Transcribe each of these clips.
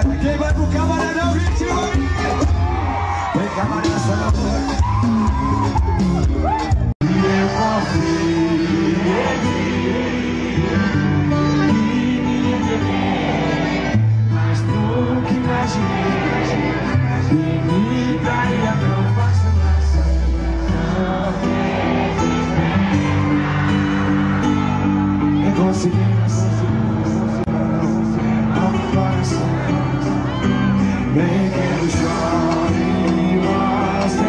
Quem vai pro camaradão 21 aí? Vem camarada, só na boca. Mas nunca imaginei que me daria tão fácil assim. Nem consegui. Bem que eu chore e você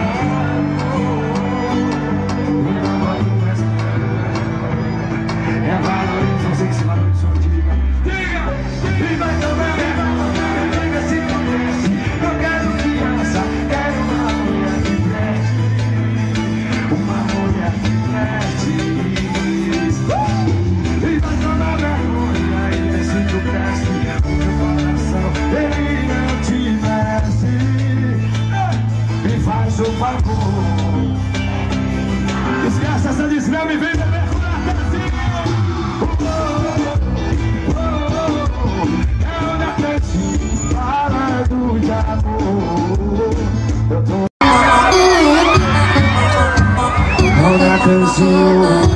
é valoriza, não sei que se valoriza, diga. E vai também, diga se conhece. Eu quero criança, quero uma mulher que preste. Uma mulher que preste. E vai tomar vergonha e ver se tu preste. O meu coração, ele não te merece. Me faz o favor. Esquece essa desgrama e vem beber com eu na cantinha falando de amor. Eu tô na canção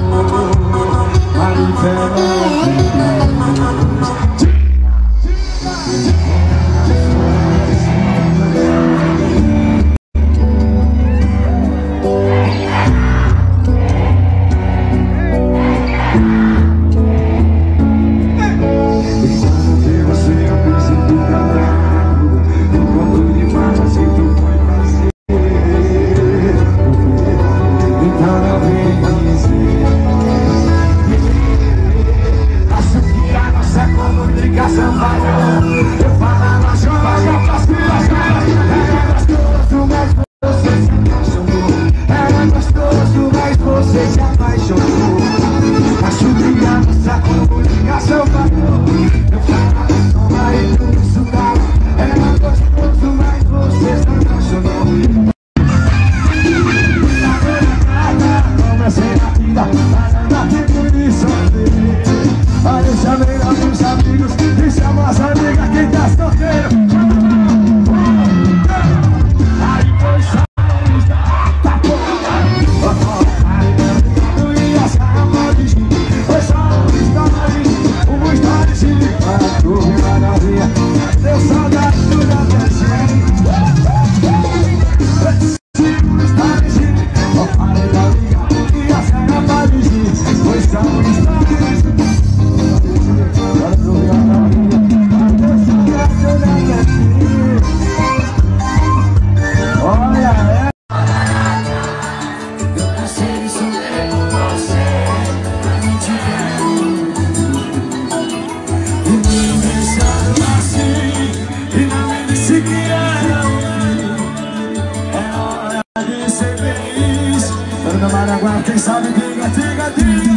quem sabe diga, diga, diga.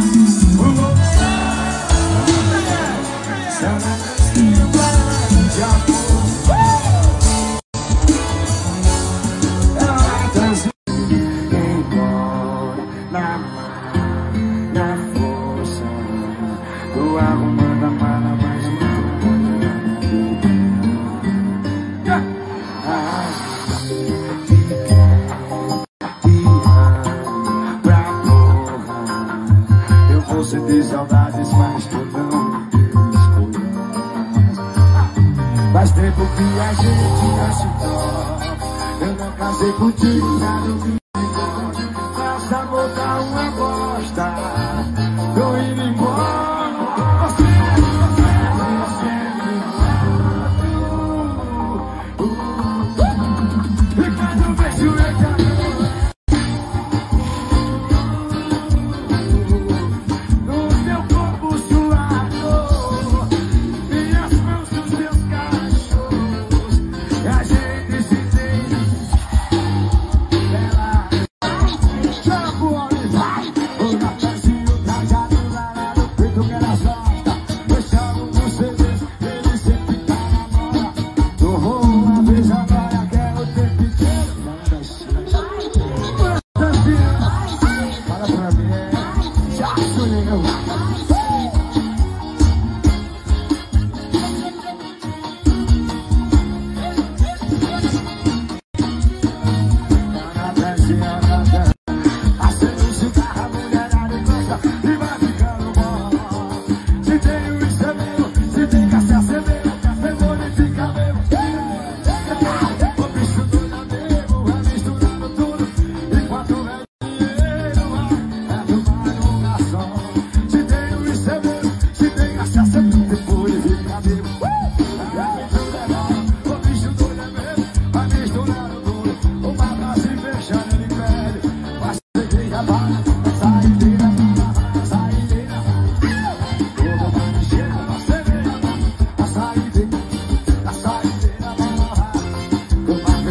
Na força, tô arrumando a mala, mas você tem saudades, mas tu não escolheu. Faz tempo que a gente não se toca. Eu não casei contigo, nada me faça botar uma bosta. Tô indo embora. Ricardo, vê se o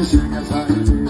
chega, vai ver.